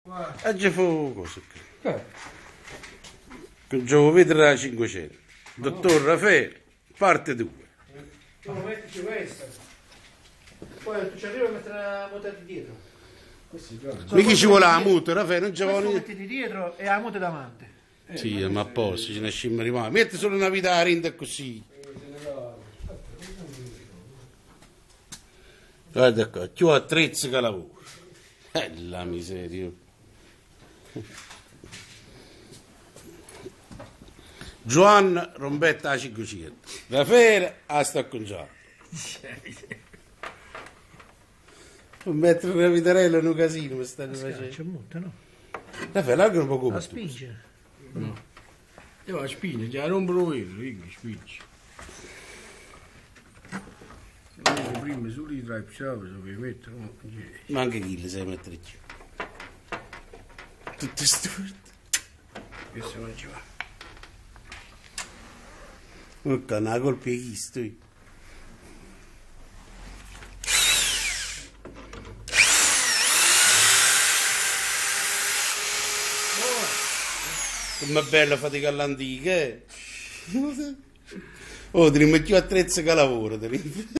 Oggi fu cosa? Giovo vedere 500. Dottor Raffaele, parte 2. Mettici questa. Poi tu ci arrivi a mettere la moto di dietro. Mica ci vuole la muta, Raffaele, non ci Questo vuole metti di dietro e la moto davanti. Sì, ma a posto, ce ne scimma rimane. Metti solo una vita a rinda così. Guarda qua, più attrezzo che lavoro. La miseria. Giovanni rombetta a 500. Raffaele a sta con Giovanni. Non mettere una vitarella in un casino mi stanno facendo. C'è molto, no? Raffaele, anche un po' come La tu. spinge. No. Io la spinge, già non lo vedo, io spinge. Se prima su lì tra i psavi, se vi mettono. Ma anche chi le sai mettere giù? Tutte storte. Questo non ci va. Non una colpa di chi sto io. Com'è bella fatica all'antica, eh? Oh, ti rimetti più attrezzo che lavoro.